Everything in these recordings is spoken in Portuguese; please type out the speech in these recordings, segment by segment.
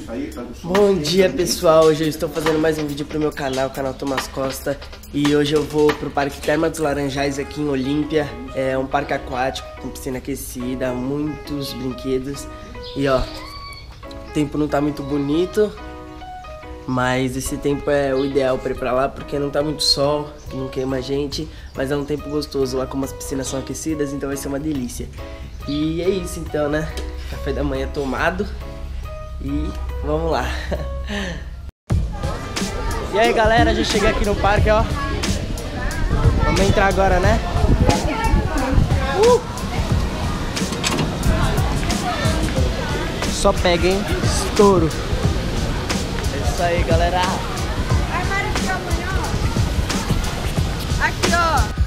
Bom dia pessoal, hoje eu estou fazendo mais um vídeo pro meu canal, o canal Thomas Costa. E hoje eu vou pro Parque Termas dos Laranjais aqui em Olímpia. É um parque aquático com piscina aquecida, muitos brinquedos. E ó, o tempo não tá muito bonito, mas esse tempo é o ideal para ir pra lá, porque não tá muito sol, não queima a gente. Mas é um tempo gostoso lá, como as piscinas são aquecidas, então vai ser uma delícia. E é isso então, né? Café da manhã tomado e vamos lá. E aí galera, já cheguei aqui no parque, ó. Vamos entrar agora, né? Só pega, hein? Estouro. É isso aí, galera. Armário de amanhã, ó. Aqui, ó.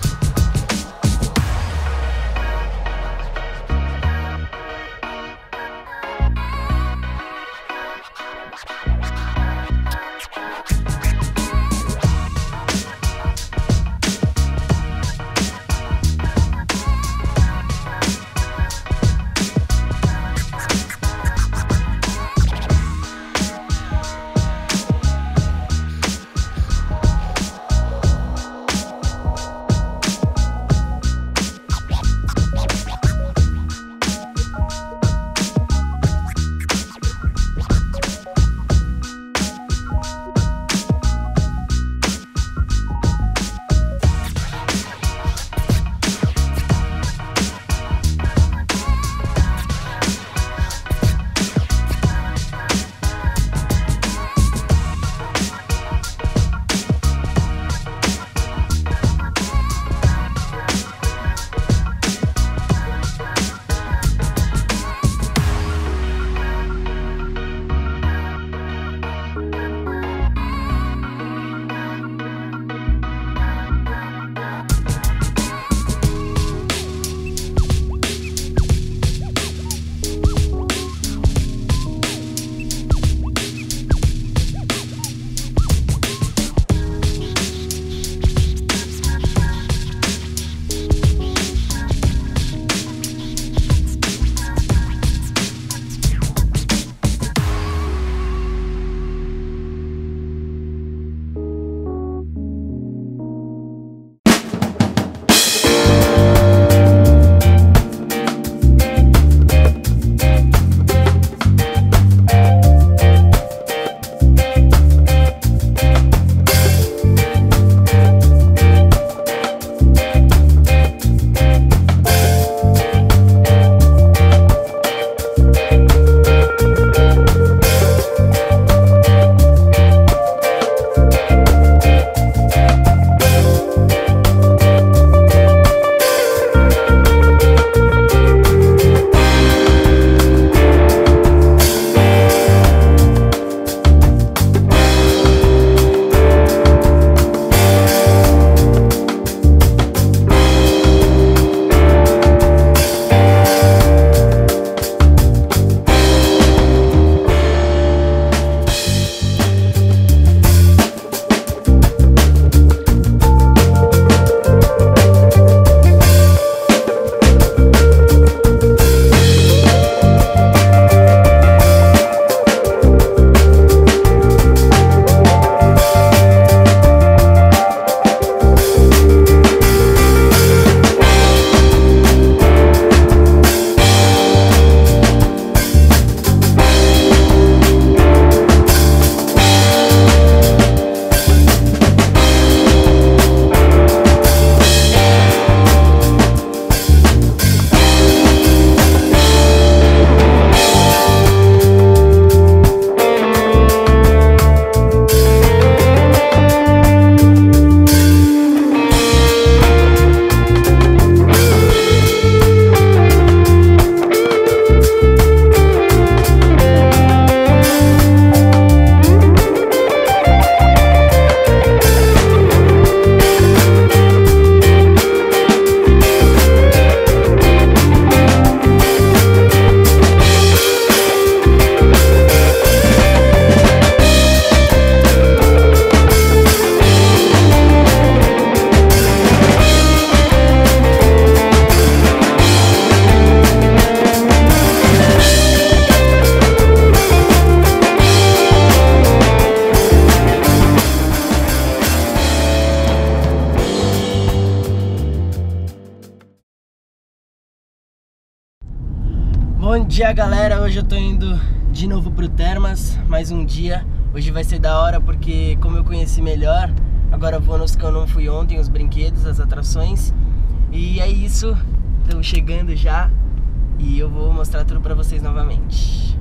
dia, galera, hoje eu tô indo de novo pro Termas, mais um dia. Hoje vai ser da hora porque como eu conheci melhor, agora eu vou nos que eu não fui ontem, os brinquedos, as atrações. E é isso, estamos chegando já e eu vou mostrar tudo pra vocês novamente.